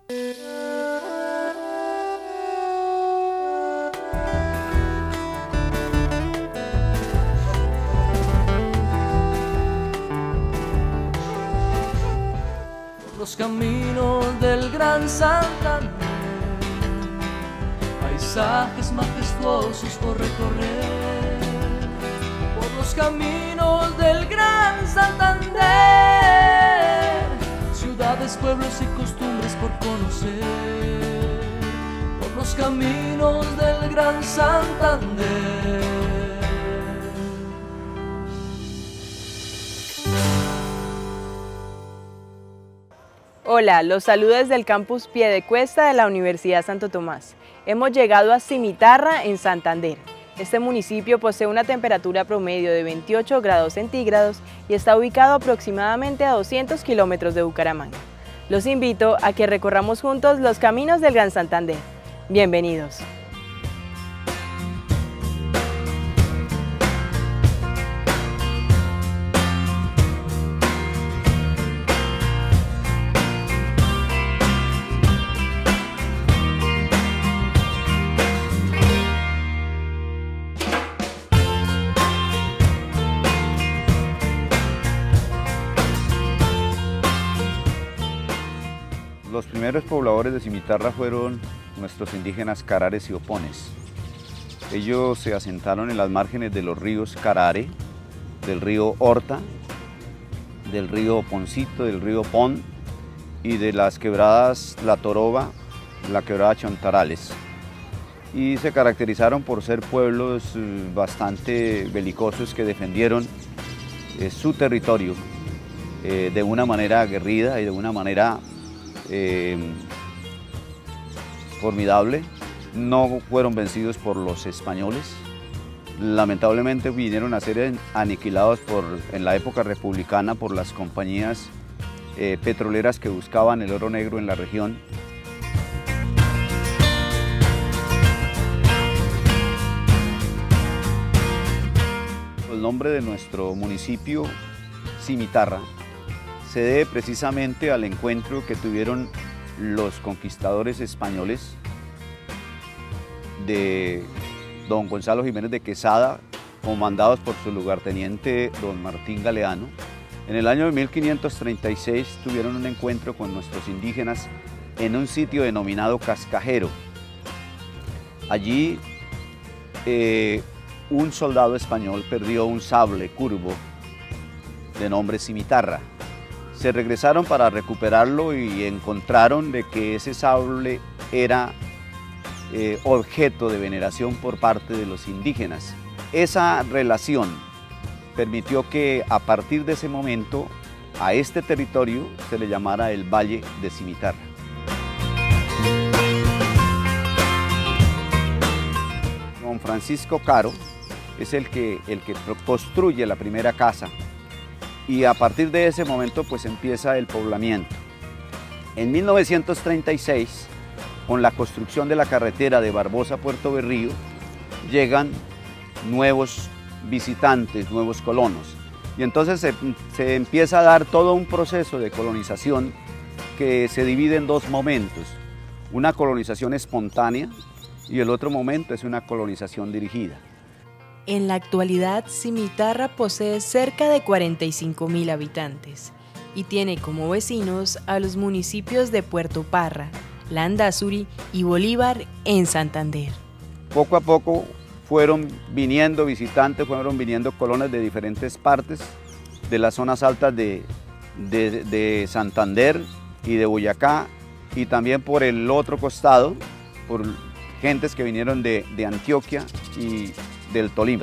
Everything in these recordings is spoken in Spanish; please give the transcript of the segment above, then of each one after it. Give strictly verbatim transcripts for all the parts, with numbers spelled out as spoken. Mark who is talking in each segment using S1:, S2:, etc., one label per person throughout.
S1: Los caminos del Gran Santander, paisajes majestuosos por recorrer. Por los caminos del Gran Santander, ciudades, pueblos y costumbres por conocer. Por los caminos del Gran Santander.
S2: Hola, los saludo desde el campus Piedecuesta de la Universidad Santo Tomás. Hemos llegado a Cimitarra, en Santander. Este municipio posee una temperatura promedio de veintiocho grados centígrados y está ubicado aproximadamente a doscientos kilómetros de Bucaramanga. Los invito a que recorramos juntos los caminos del Gran Santander. Bienvenidos.
S3: Los primeros pobladores de Cimitarra fueron nuestros indígenas Carares y Opones. Ellos se asentaron en las márgenes de los ríos Carare, del río Horta, del río Oponcito, del río Pon y de las quebradas La Toroba, la quebrada Chontarales. Y se caracterizaron por ser pueblos bastante belicosos que defendieron eh, su territorio eh, de una manera aguerrida y de una manera Eh, formidable. No fueron vencidos por los españoles. Lamentablemente vinieron a ser aniquilados por, en la época republicana por las compañías eh, petroleras que buscaban el oro negro en la región. El nombre de nuestro municipio, Cimitarra, se debe precisamente al encuentro que tuvieron los conquistadores españoles de don Gonzalo Jiménez de Quesada, comandados por su lugarteniente don Martín Galeano. En el año de mil quinientos treinta y seis tuvieron un encuentro con nuestros indígenas en un sitio denominado Cascajero. Allí eh, un soldado español perdió un sable curvo de nombre Cimitarra. Se regresaron para recuperarlo y encontraron de que ese sable era eh, objeto de veneración por parte de los indígenas. Esa relación permitió que a partir de ese momento a este territorio se le llamara el Valle de Cimitarra. Don Francisco Caro es el que, el que construye la primera casa. Y a partir de ese momento pues empieza el poblamiento. En mil novecientos treinta y seis, con la construcción de la carretera de Barbosa a Puerto Berrío, llegan nuevos visitantes, nuevos colonos. Y entonces se, se empieza a dar todo un proceso de colonización que se divide en dos momentos. Una colonización espontánea y el otro momento es una colonización dirigida.
S2: En la actualidad, Cimitarra posee cerca de cuarenta y cinco mil habitantes y tiene como vecinos a los municipios de Puerto Parra, Landazuri y Bolívar en Santander.
S3: Poco a poco fueron viniendo visitantes, fueron viniendo colonos de diferentes partes de las zonas altas de, de, de Santander y de Boyacá, y también por el otro costado, por gentes que vinieron de, de Antioquia y del Tolima.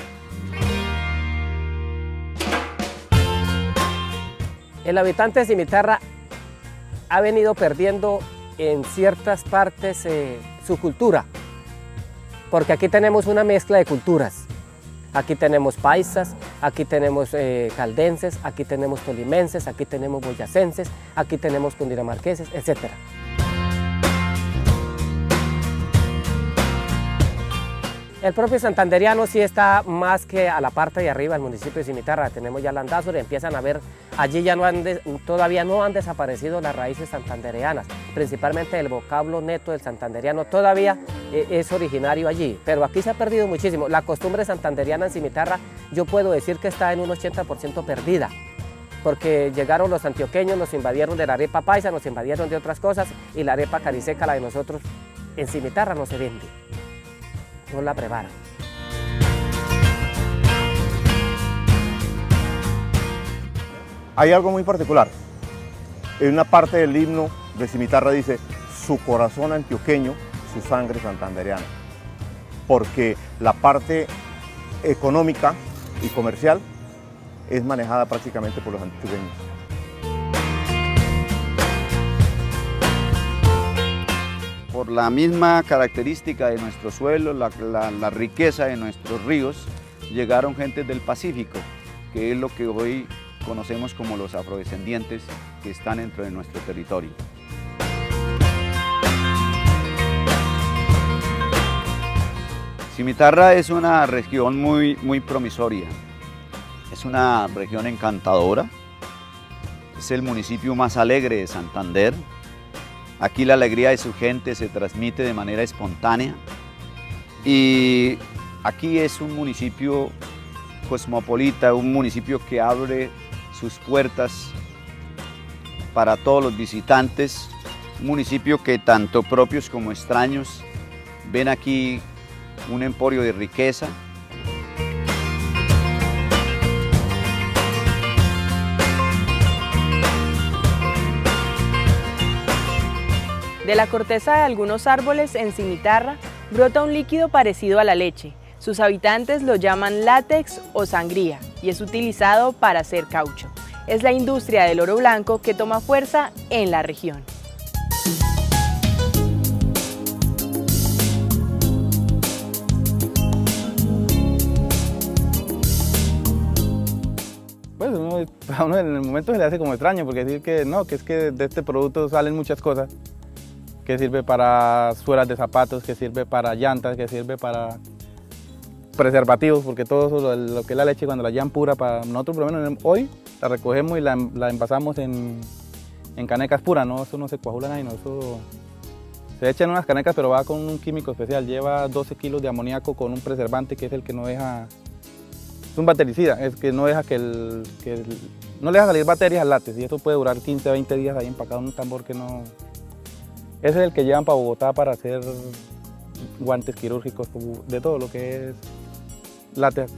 S4: El habitante de Cimitarra ha venido perdiendo en ciertas partes eh, su cultura, porque aquí tenemos una mezcla de culturas. Aquí tenemos paisas, aquí tenemos eh, caldenses, aquí tenemos tolimenses, aquí tenemos boyacenses, aquí tenemos cundinamarqueses, etcétera. El propio santanderiano sí está más que a la parte de arriba del municipio de Cimitarra. Tenemos ya Landazuri, empiezan a ver, allí ya no han de, todavía no han desaparecido las raíces santandereanas, principalmente el vocablo neto del santanderiano todavía eh, es originario allí, pero aquí se ha perdido muchísimo. La costumbre santanderiana en Cimitarra yo puedo decir que está en un ochenta por ciento perdida, porque llegaron los antioqueños, nos invadieron de la arepa paisa, nos invadieron de otras cosas y la arepa cariseca, la de nosotros, en Cimitarra no se vende. No la preparan.
S5: Hay algo muy particular. En una parte del himno de Cimitarra dice, su corazón antioqueño, su sangre santandereana. Porque la parte económica y comercial es manejada prácticamente por los antioqueños.
S3: Por la misma característica de nuestro suelo, la, la, la riqueza de nuestros ríos, llegaron gentes del Pacífico, que es lo que hoy conocemos como los afrodescendientes que están dentro de nuestro territorio. Cimitarra es una región muy, muy promisoria, es una región encantadora, es el municipio más alegre de Santander. Aquí la alegría de su gente se transmite de manera espontánea y aquí es un municipio cosmopolita, un municipio que abre sus puertas para todos los visitantes, un municipio que tanto propios como extraños ven aquí un emporio de riqueza.
S2: De la corteza de algunos árboles en Cimitarra brota un líquido parecido a la leche. Sus habitantes lo llaman látex o sangría y es utilizado para hacer caucho. Es la industria del oro blanco que toma fuerza en la región.
S6: Pues uno, a uno en el momento se le hace como extraño, porque decir que no, que es que de este producto salen muchas cosas, que sirve para suelas de zapatos, que sirve para llantas, que sirve para preservativos, porque todo eso, lo, lo que es la leche cuando la llevan pura, para nosotros por lo menos hoy la recogemos y la, la envasamos en, en canecas puras, ¿no? Eso no se coagula nada, no, eso se echa en unas canecas, pero va con un químico especial, lleva doce kilos de amoníaco con un preservante que es el que no deja, es un bactericida, es que no deja que el, que el no le deja salir bacterias al látex y eso puede durar quince a veinte días ahí empacado en un tambor que no... Ese es el que llevan para Bogotá para hacer guantes quirúrgicos, de todo lo que es látex.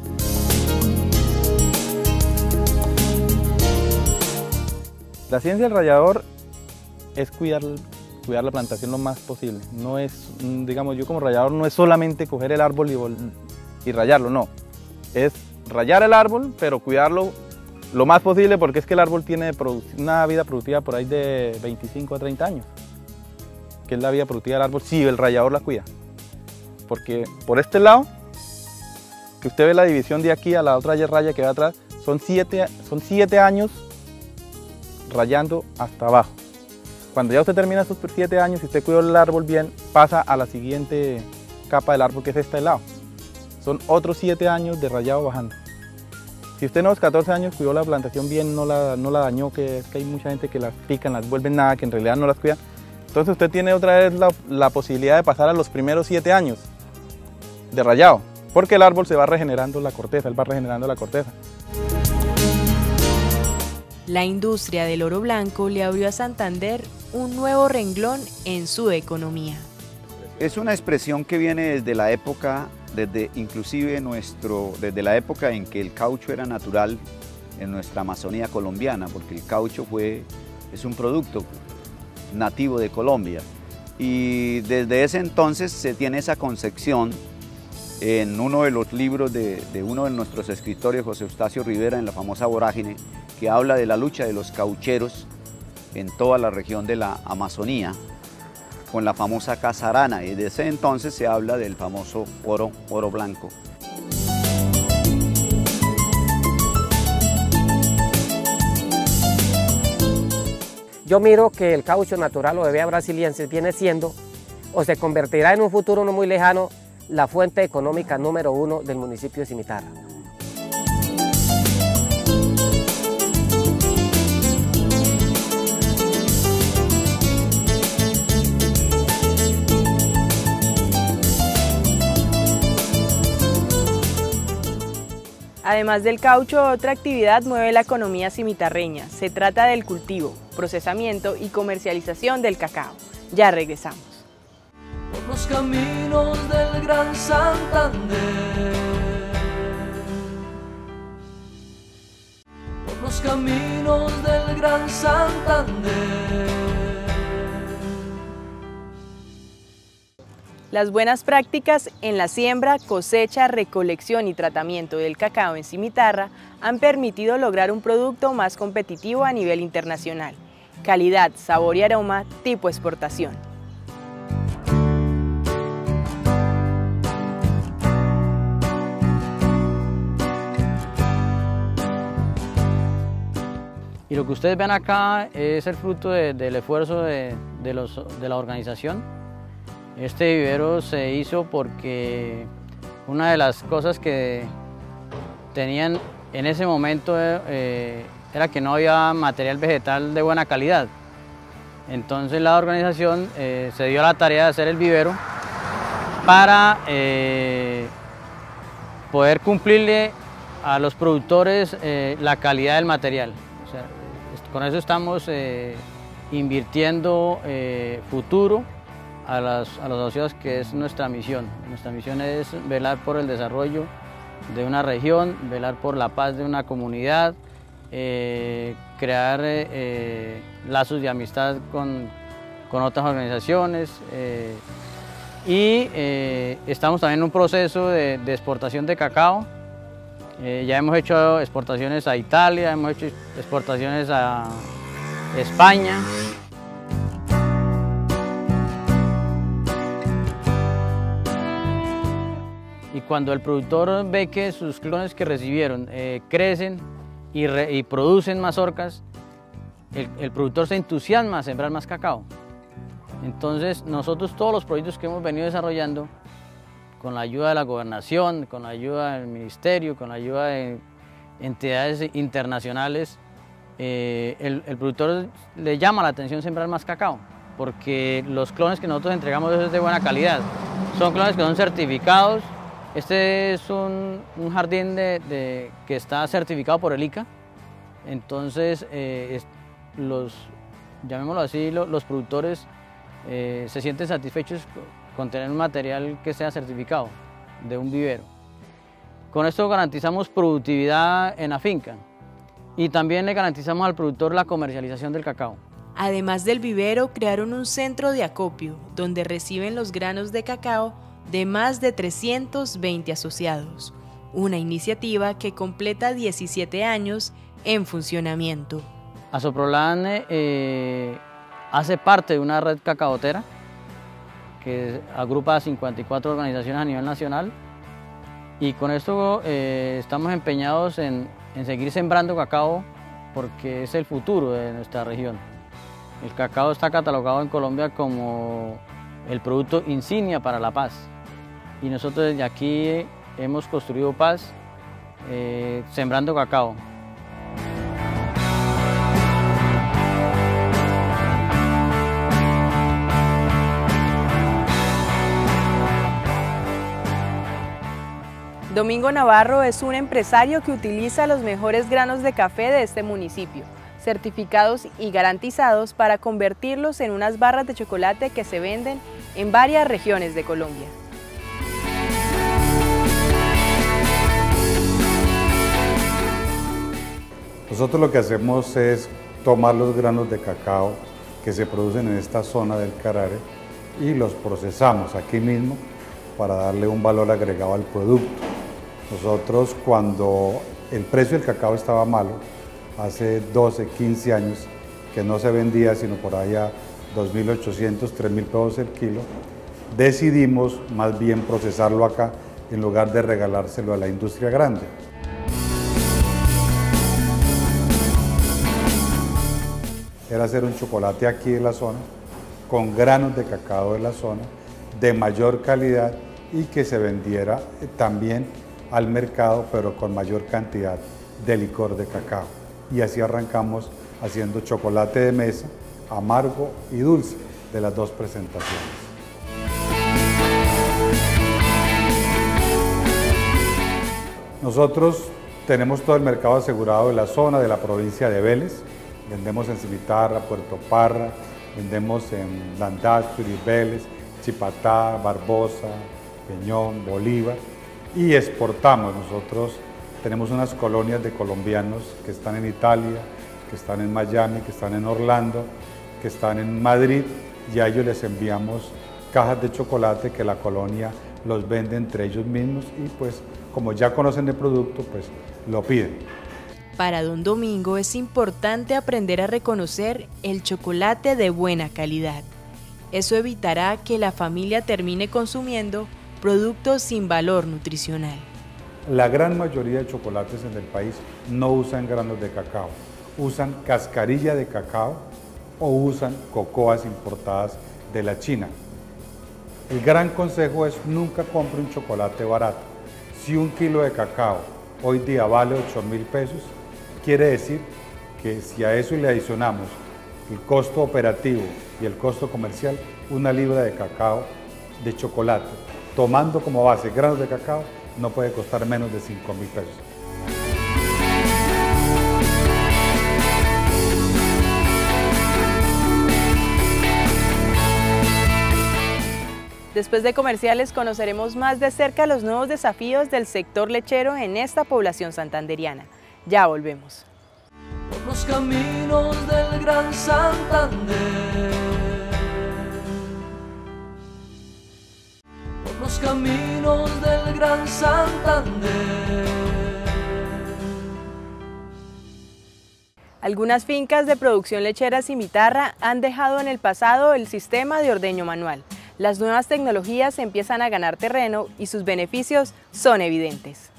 S6: La ciencia del rallador es cuidar, cuidar la plantación lo más posible. No es, digamos, yo como rallador no es solamente coger el árbol y, y rayarlo, no. Es rayar el árbol, pero cuidarlo lo más posible porque es que el árbol tiene una vida productiva por ahí de veinticinco a treinta años. Que es la vida productiva del árbol, si el rallador la cuida. Porque por este lado, que usted ve la división de aquí a la otra raya que va atrás, son siete, son siete años rayando hasta abajo. Cuando ya usted termina esos siete años y usted cuidó el árbol bien, pasa a la siguiente capa del árbol que es esta de lado. Son otros siete años de rayado bajando. Si usted en los catorce años cuidó la plantación bien, no la, no la dañó, que es que hay mucha gente que las pican, las vuelven nada, que en realidad no las cuida. Entonces usted tiene otra vez la, la posibilidad de pasar a los primeros siete años de rayado, porque el árbol se va regenerando la corteza, él va regenerando la corteza.
S2: La industria del oro blanco le abrió a Santander un nuevo renglón en su economía.
S3: Es una expresión que viene desde la época, desde inclusive nuestro, desde la época en que el caucho era natural en nuestra Amazonía colombiana, porque el caucho fue, es un producto nativo de Colombia y desde ese entonces se tiene esa concepción en uno de los libros de, de uno de nuestros escritores, José Eustacio Rivera, en la famosa Vorágine, que habla de la lucha de los caucheros en toda la región de la Amazonía con la famosa casarana, y desde ese entonces se habla del famoso oro, oro blanco.
S4: Yo miro que el caucho natural o de vea brasiliensis viene siendo o se convertirá en un futuro no muy lejano la fuente económica número uno del municipio de Cimitarra.
S2: Además del caucho, otra actividad mueve la economía cimitarreña. Se trata del cultivo, procesamiento y comercialización del cacao. Ya regresamos.
S1: Por los caminos del Gran Santander, por los caminos del Gran Santander.
S2: Las buenas prácticas en la siembra, cosecha, recolección y tratamiento del cacao en Cimitarra han permitido lograr un producto más competitivo a nivel internacional. Calidad, sabor y aroma tipo exportación.
S7: Y lo que ustedes ven acá es el fruto de, del esfuerzo de, de, los, de la organización. Este vivero se hizo porque una de las cosas que tenían en ese momento eh, era que no había material vegetal de buena calidad. Entonces la organización eh, se dio a la tarea de hacer el vivero para eh, poder cumplirle a los productores eh, la calidad del material. O sea, con eso estamos eh, invirtiendo eh, futuro a, las, a los asociados, que es nuestra misión. Nuestra misión es velar por el desarrollo de una región, velar por la paz de una comunidad, eh, crear eh, lazos de amistad con, con otras organizaciones eh, y eh, estamos también en un proceso de, de exportación de cacao. Eh, ya hemos hecho exportaciones a Italia, hemos hecho exportaciones a España. Y cuando el productor ve que sus clones que recibieron eh, crecen y, re, y producen más orcas, el, el productor se entusiasma a sembrar más cacao. Entonces nosotros todos los proyectos que hemos venido desarrollando, con la ayuda de la gobernación, con la ayuda del ministerio, con la ayuda de entidades internacionales, eh, el, el productor le llama la atención sembrar más cacao, porque los clones que nosotros entregamos es de buena calidad. Son clones que son certificados. Este es un, un jardín de, de, que está certificado por el I C A, entonces eh, es, los, llamémoslo así, lo, los productores eh, se sienten satisfechos con tener un material que sea certificado de un vivero. Con esto garantizamos productividad en la finca y también le garantizamos al productor la comercialización del cacao.
S2: Además del vivero, crearon un centro de acopio donde reciben los granos de cacao de más de trescientos veinte asociados, una iniciativa que completa diecisiete años en funcionamiento.
S7: Asoprolan eh, hace parte de una red cacaotera que agrupa a cincuenta y cuatro organizaciones a nivel nacional, y con esto eh, estamos empeñados en, en seguir sembrando cacao porque es el futuro de nuestra región. El cacao está catalogado en Colombia como el producto insignia para la paz. Y nosotros desde aquí hemos construido paz eh, sembrando cacao.
S2: Domingo Navarro es un empresario que utiliza los mejores granos de café de este municipio, certificados y garantizados para convertirlos en unas barras de chocolate que se venden en varias regiones de Colombia.
S8: Nosotros lo que hacemos es tomar los granos de cacao que se producen en esta zona del Carare y los procesamos aquí mismo para darle un valor agregado al producto. Nosotros, cuando el precio del cacao estaba malo, hace doce, quince años, que no se vendía sino por allá dos mil ochocientos, tres mil pesos el kilo, decidimos más bien procesarlo acá en lugar de regalárselo a la industria grande. Era hacer un chocolate aquí en la zona, con granos de cacao de la zona, de mayor calidad y que se vendiera también al mercado, pero con mayor cantidad de licor de cacao. Y así arrancamos haciendo chocolate de mesa, amargo y dulce, de las dos presentaciones. Nosotros tenemos todo el mercado asegurado de la zona, de la provincia de Vélez. Vendemos en Cimitarra, Puerto Parra, vendemos en Landazuri, Vélez, Chipatá, Barbosa, Peñón, Bolívar, y exportamos. Nosotros tenemos unas colonias de colombianos que están en Italia, que están en Miami, que están en Orlando, que están en Madrid, y a ellos les enviamos cajas de chocolate que la colonia los vende entre ellos mismos, y pues como ya conocen el producto, pues lo piden.
S2: Para don Domingo es importante aprender a reconocer el chocolate de buena calidad. Eso evitará que la familia termine consumiendo productos sin valor nutricional.
S8: La gran mayoría de chocolates en el país no usan granos de cacao, usan cascarilla de cacao o usan cocoas importadas de la China. El gran consejo es nunca compre un chocolate barato. Si un kilo de cacao hoy día vale ocho mil pesos, quiere decir que si a eso le adicionamos el costo operativo y el costo comercial, una libra de cacao de chocolate, tomando como base granos de cacao, no puede costar menos de cinco mil pesos.
S2: Después de comerciales conoceremos más de cerca los nuevos desafíos del sector lechero en esta población santanderiana. Ya volvemos.
S1: Por los caminos del Gran Santander, por los caminos del Gran Santander.
S2: Algunas fincas de producción lechera Cimitarra han dejado en el pasado el sistema de ordeño manual. Las nuevas tecnologías empiezan a ganar terreno y sus beneficios son evidentes.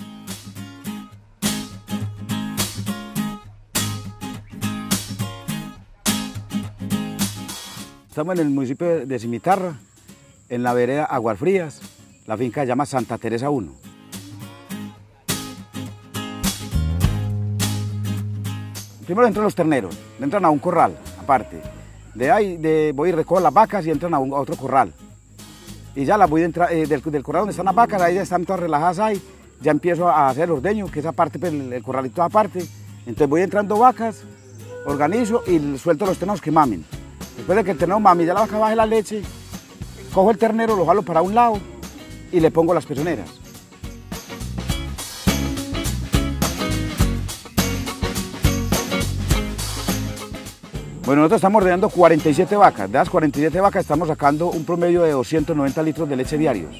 S3: Estamos en el municipio de Cimitarra, en la vereda Aguas Frías. La finca se llama Santa Teresa uno. Primero entran los terneros, entran a un corral aparte. De ahí de, voy y recojo las vacas y entran a, un, a otro corral. Y ya las voy a entrar, eh, del, del corral donde están las vacas, ahí ya están todas relajadas ahí, ya empiezo a hacer el ordeño, que esa parte, pues, el, el corralito aparte. Entonces voy entrando vacas, organizo y suelto los terneros que mamen. Después de que el ternero mame, ya la vaca baje la leche, cojo el ternero, lo jalo para un lado y le pongo las pezoneras. Bueno, nosotros estamos ordeñando cuarenta y siete vacas. De las cuarenta y siete vacas estamos sacando un promedio de doscientos noventa litros de leche diarios.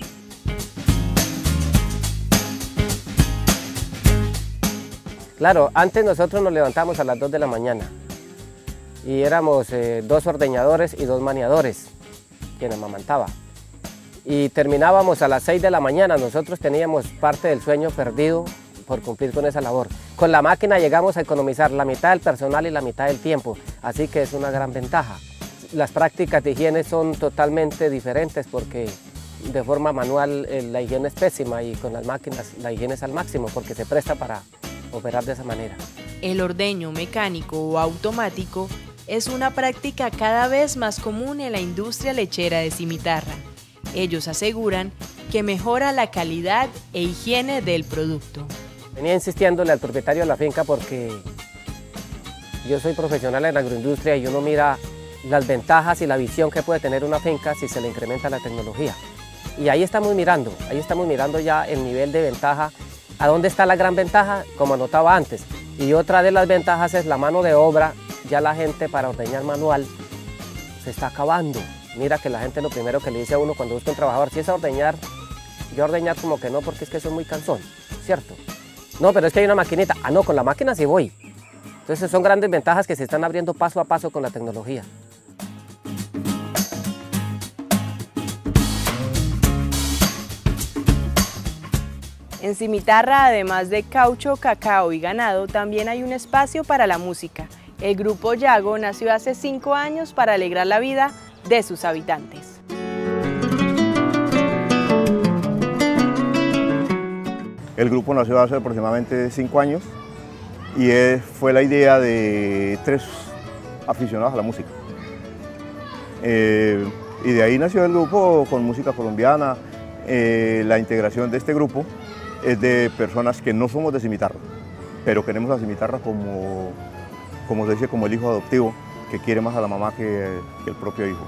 S4: Claro, antes nosotros nos levantamos a las dos de la mañana y éramos eh, dos ordeñadores y dos maniadores quienes amamantaba. Y terminábamos a las seis de la mañana, nosotros teníamos parte del sueño perdido por cumplir con esa labor. Con la máquina llegamos a economizar la mitad del personal y la mitad del tiempo, así que es una gran ventaja. Las prácticas de higiene son totalmente diferentes porque de forma manual eh, la higiene es pésima y con las máquinas la higiene es al máximo porque se presta para operar de esa manera.
S2: El ordeño mecánico o automático es una práctica cada vez más común en la industria lechera de Cimitarra. Ellos aseguran que mejora la calidad e higiene del producto.
S4: Venía insistiéndole al propietario de la finca porque yo soy profesional en la agroindustria y uno mira las ventajas y la visión que puede tener una finca si se le incrementa la tecnología. Y ahí estamos mirando, ahí estamos mirando ya el nivel de ventaja. ¿A dónde está la gran ventaja? Como anotaba antes. Y otra de las ventajas es la mano de obra. Ya la gente para ordeñar manual se está acabando. Mira que la gente lo primero que le dice a uno cuando busca un trabajador, si es a ordeñar, yo a ordeñar como que no porque es que soy muy cansón, ¿cierto? No, pero es que hay una maquinita. Ah, no, con la máquina sí voy. Entonces son grandes ventajas que se están abriendo paso a paso con la tecnología.
S2: En Cimitarra, además de caucho, cacao y ganado, también hay un espacio para la música. El grupo Yago nació hace cinco años para alegrar la vida de sus habitantes.
S5: El grupo nació hace aproximadamente cinco años y es, fue la idea de tres aficionados a la música. Eh, y de ahí nació el grupo con música colombiana. Eh, la integración de este grupo es de personas que no somos de Cimitarra, pero queremos a Cimitarra como, como se dice, como el hijo adoptivo, que quiere más a la mamá que, que el propio hijo.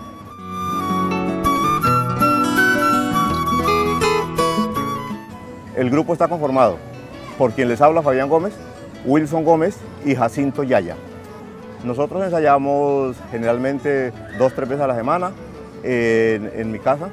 S5: El grupo está conformado por quien les habla, Fabián Gómez, Wilson Gómez y Jacinto Yaya. Nosotros ensayamos generalmente dos, tres veces a la semana en, en mi casa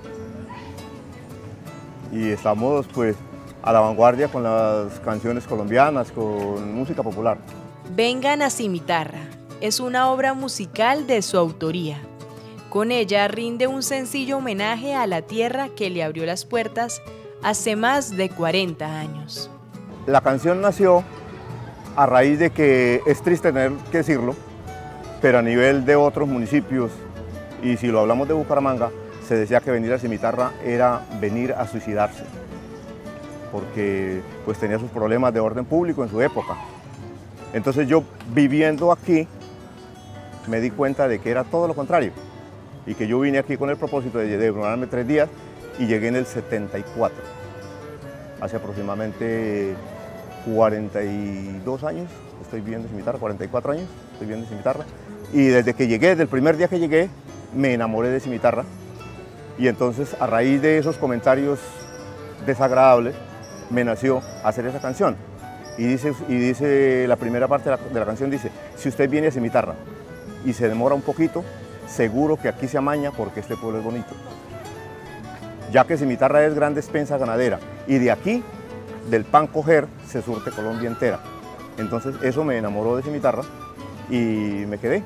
S5: y estamos pues a la vanguardia con las canciones colombianas, con música popular.
S2: Vengan a Cimitarra es una obra musical de su autoría. Con ella rinde un sencillo homenaje a la tierra que le abrió las puertas hace más de cuarenta años.
S5: La canción nació a raíz de que, es triste tener que decirlo, pero a nivel de otros municipios, y si lo hablamos de Bucaramanga, se decía que venir a Cimitarra era venir a suicidarse, porque pues tenía sus problemas de orden público en su época. Entonces yo, viviendo aquí, me di cuenta de que era todo lo contrario, y que yo vine aquí con el propósito de demorarme tres días, y llegué en el setenta y cuatro, hace aproximadamente cuarenta y dos años, estoy viviendo en Cimitarra, cuarenta y cuatro años, estoy viviendo en Cimitarra, y desde que llegué, desde el primer día que llegué, me enamoré de Cimitarra, y entonces a raíz de esos comentarios desagradables, me nació hacer esa canción, y dice, y dice la primera parte de la, de la canción dice, si usted viene a Cimitarra y se demora un poquito, seguro que aquí se amaña porque este pueblo es bonito. Ya que Cimitarra es gran despensa ganadera y de aquí, del pan coger, se surte Colombia entera. Entonces eso me enamoró de Cimitarra y me quedé.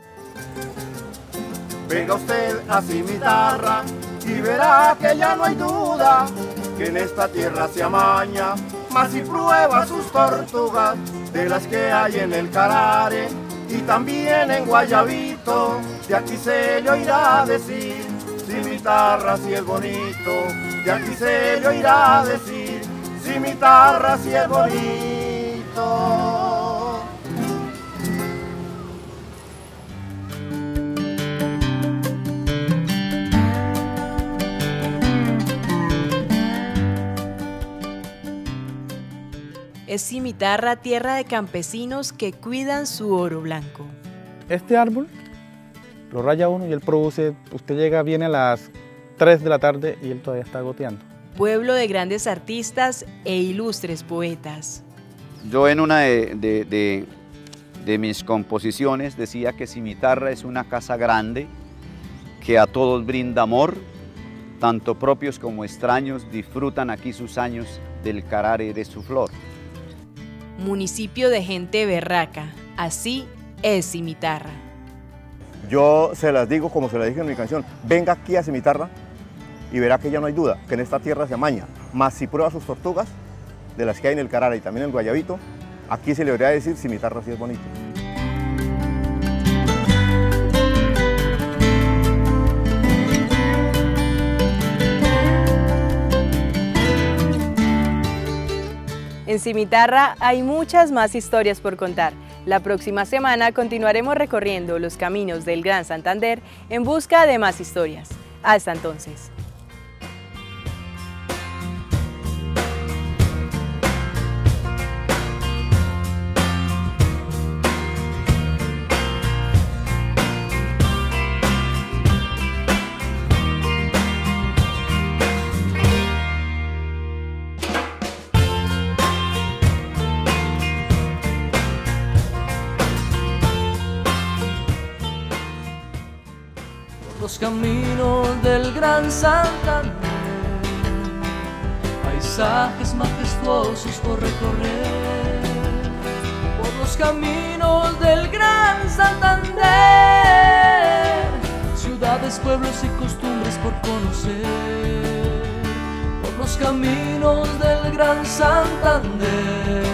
S9: Venga usted a Cimitarra y verá que ya no hay duda que en esta tierra se amaña, más si prueba sus tortugas de las que hay en el Carare y también en Guayabito, de aquí se le oirá decir. Cimitarra si es bonito, de aquí se le oirá decir, Cimitarra si es bonito.
S2: Es Cimitarra tierra de campesinos que cuidan su oro blanco.
S6: Este árbol lo raya uno y él produce, usted llega, viene a las tres de la tarde y él todavía está goteando.
S2: Pueblo de grandes artistas e ilustres poetas.
S3: Yo en una de, de, de, de mis composiciones decía que Cimitarra es una casa grande que a todos brinda amor, tanto propios como extraños disfrutan aquí sus años del Carare de su flor.
S2: Municipio de gente berraca, así es Cimitarra.
S5: Yo se las digo como se las dije en mi canción, venga aquí a Cimitarra y verá que ya no hay duda, que en esta tierra se amaña, más si prueba sus tortugas, de las que hay en el Carara y también en el Guayabito, aquí se le debería decir Cimitarra sí es bonito.
S2: En Cimitarra hay muchas más historias por contar. La próxima semana continuaremos recorriendo los caminos del Gran Santander en busca de más historias. Hasta entonces.
S1: Los caminos del Gran Santander, paisajes majestuosos por recorrer. Por los caminos del Gran Santander, ciudades, pueblos y costumbres por conocer. Por los caminos del Gran Santander,